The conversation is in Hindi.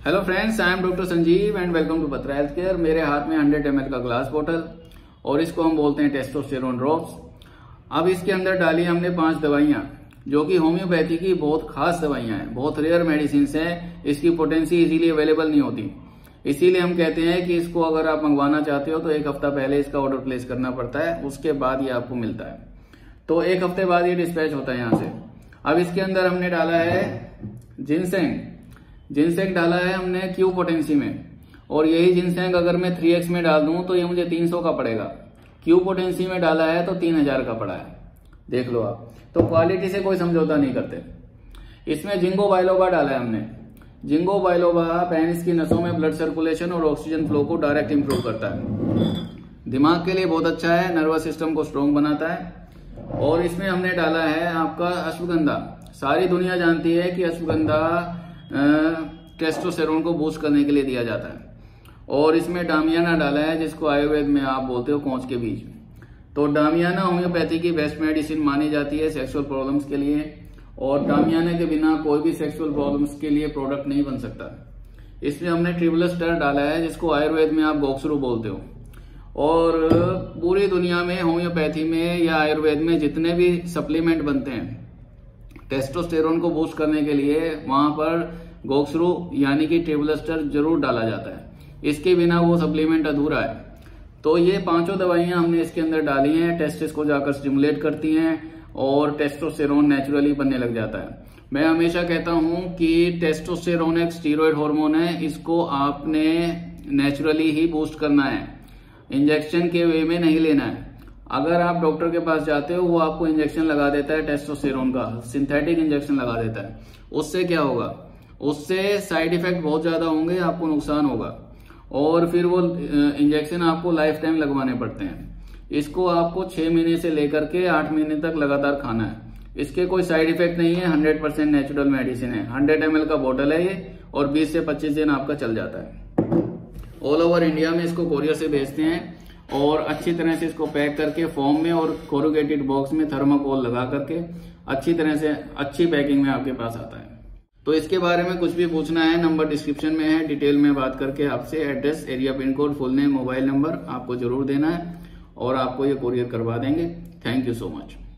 Hello friends, I am doctor Sanjeev and welcome to Batra health care. मेरे हाथ में 100 ml का ग्लास बोतल और इसको हम बोलते हैं टेस्टोस्टेरोन ड्रॉप्स। अब इसके अंदर डाली हमने 5 दवाइयां जो कि होम्योपैथी की बहुत खास दवाइयां हैं, बहुत रेयर मेडिसिन हैं। इसकी पोटेंसी इजीली अवेलेबल नहीं होती, इसीलिए हम कहते हैं कि इसको अगर आप मंगवाना चाहते हो तो 1 हफ्ता पहले इसका ऑर्डर प्लेस करना पड़ता है, उसके बाद ये आपको मिलता है। तो 1 हफ्ते बाद ये डिस्पैच होता है यहाँ से। अब इसके अंदर हमने डाला है जिनसेंग डाला है हमने क्यू पोटेंसी में, और यही जिनसेंग अगर मैं 3x में डाल दूं तो ये मुझे 300 का पड़ेगा। क्यू पोटेंसी में डाला है तो 3000 का पड़ा है, देख लो आप। तो क्वालिटी से कोई समझौता नहीं करते। इसमें जिंगो बाइलोबा डाला है हमने। जिंगो बाइलोबा पेनिस की नसों में ब्लड सर्कुलेशन और ऑक्सीजन फ्लो को डायरेक्ट इंप्रूव करता है, दिमाग के लिए बहुत अच्छा है, नर्वस सिस्टम को स्ट्रॉन्ग बनाता है। और इसमें हमने डाला है आपका अश्वगंधा। सारी दुनिया जानती है कि अश्वगंधा टेस्टोस्टेरोन को बूस्ट करने के लिए दिया जाता है। और इसमें डामियाना डाला है, जिसको आयुर्वेद में आप बोलते हो कोंच के बीज। तो डामियाना होम्योपैथी की बेस्ट मेडिसिन मानी जाती है सेक्सुअल प्रॉब्लम्स के लिए, और डामियाना के बिना कोई भी सेक्सुअल प्रॉब्लम्स के लिए प्रोडक्ट नहीं बन सकता। इसमें हमने ट्रिबलस्टर डाला है, जिसको आयुर्वेद में आप गोक्सरू बोलते हो। और पूरी दुनिया में होम्योपैथी में या आयुर्वेद में जितने भी सप्लीमेंट बनते हैं टेस्टोस्टेरोन को बूस्ट करने के लिए, वहां पर गोक्सरू यानी कि ट्रिबलस्टर जरूर डाला जाता है। इसके बिना वो सप्लीमेंट अधूरा है। तो ये 5 दवाइयां हमने इसके अंदर डाली हैं, टेस्टिस को जाकर स्टिमुलेट करती हैं और टेस्टोस्टेरोन नेचुरली बनने लग जाता है। मैं हमेशा कहता हूं कि टेस्टोस्टेरोन एक स्टीरॉयड हार्मोन है, इसको आपने नेचुरली ही बूस्ट करना है, इंजेक्शन के वे में नहीं लेना है। अगर आप डॉक्टर के पास जाते हो, वो आपको इंजेक्शन लगा देता है टेस्टोस्टेरोन का, सिंथेटिक इंजेक्शन लगा देता है। उससे क्या होगा? उससे साइड इफेक्ट बहुत ज्यादा होंगे, आपको नुकसान होगा, और फिर वो इंजेक्शन आपको लाइफ टाइम लगवाने पड़ते हैं। इसको आपको 6 महीने से लेकर के 8 महीने तक लगातार खाना है। इसके कोई साइड इफेक्ट नहीं है, 100% नेचुरल मेडिसिन है। 100 ml का बोतल है ये, और 20 से 25 दिन आपका चल जाता है। ऑल ओवर इंडिया में इसको कोरियर से भेजते हैं, और अच्छी तरह से इसको पैक करके फॉर्म में और कोरुगेटेड बॉक्स में थर्माकोल लगा करके अच्छी तरह से अच्छी पैकिंग में आपके पास आता है। तो इसके बारे में कुछ भी पूछना है, नंबर डिस्क्रिप्शन में है, डिटेल में बात करके आपसे address, area, pin code, full name, mobile number आपको जरूर देना है, और आपको ये कोरियर करवा देंगे। Thank you so much.